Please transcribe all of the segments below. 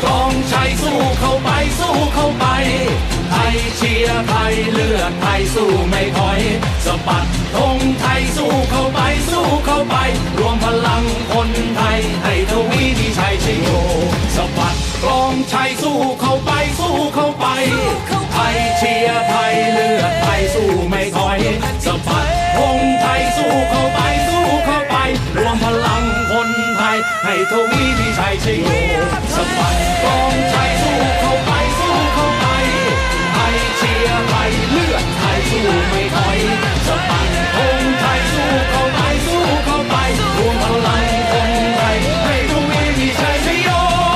กองชัยสู้เข้าไปสู้เข้าไปไทยเชียร์ไทยเลือดไทยสู้ไม่ถอยสะบัดธงไทยสู้เข้าไปสู้เข้าไปรวมพลังคนไทยให้ทวีที่ชัยชโยสะบัดกองชัยสู้เข้าไปสู้เข้าไปไทยเชียร์ไทยเลือดไทยสู้ไม่ถอยสะบัดธงไทยสู้เข้าไปสู้เข้าไปรวมพลังคนไทยให้ทวีที่ชัยชโยสะบัดกองชัยสู้เข้าไปสู้เข้าไปไทยเชียร์ไทยเลือดไทยสู้ไม่ถอยสะบัดธงไทยสู้เข้าไปสู้เข้าไปรวมพลังคนไทยให้ทวีที่ชัยชโย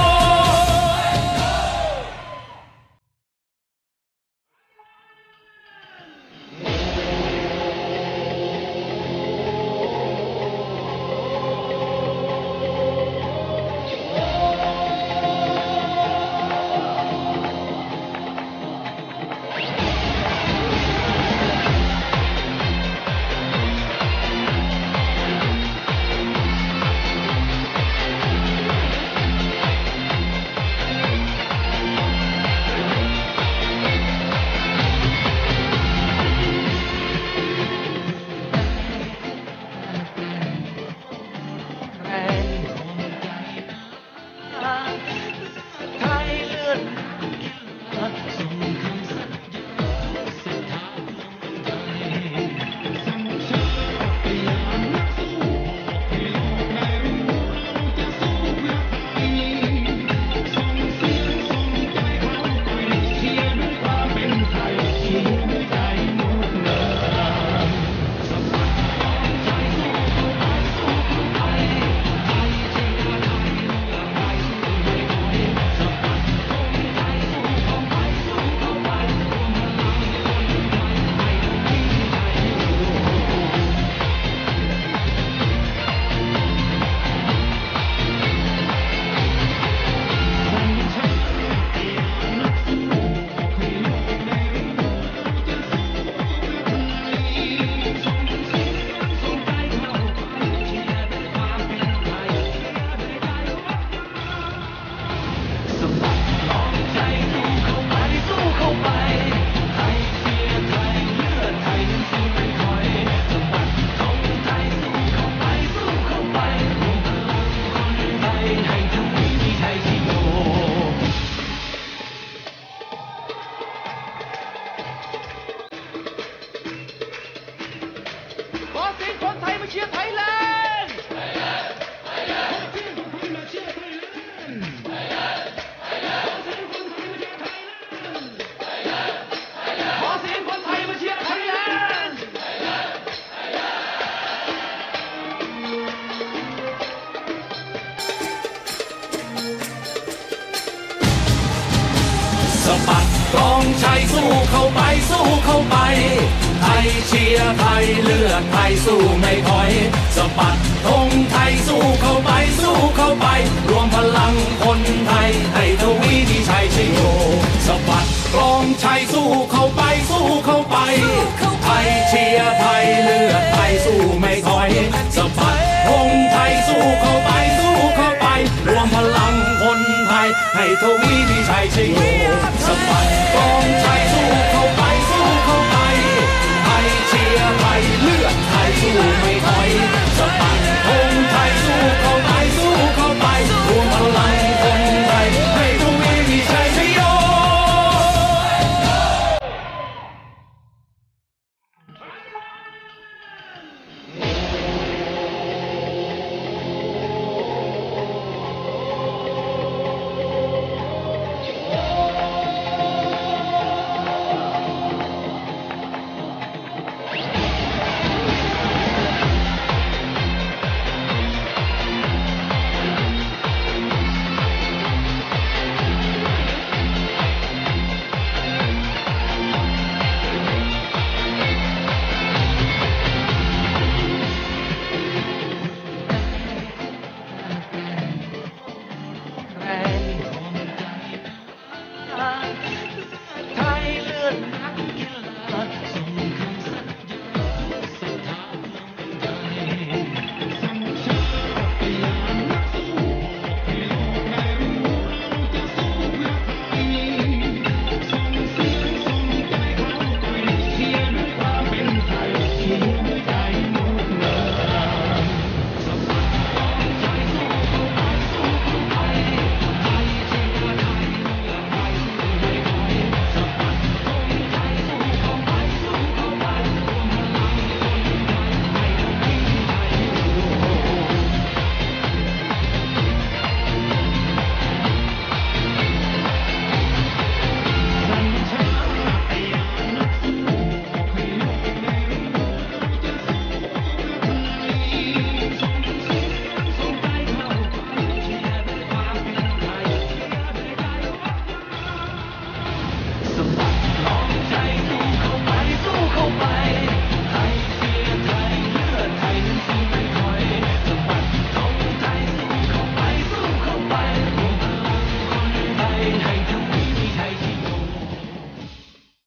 สะบัดกองชัยสู้เข้าไปสู้เข้าไปไทยเชียร์ไทยเลือดไทยสู้ไม่ถอยสะบัดธงไทยสู้เข้าไปสู้เข้าไปรวมพลังคนไทยให้ทวีที่ชัยชโยสะบัดกองชัยสู้เข้าไปสู้เข้าไปไทยเชียร์ไทยเลือดไทยสู้ไม่ถอยสะบัดธงไทยสู้เข้าไปสู้เข้าไปรวมพลังคนไทยให้ทวีที่ชัยชโยสะบัดกองชัย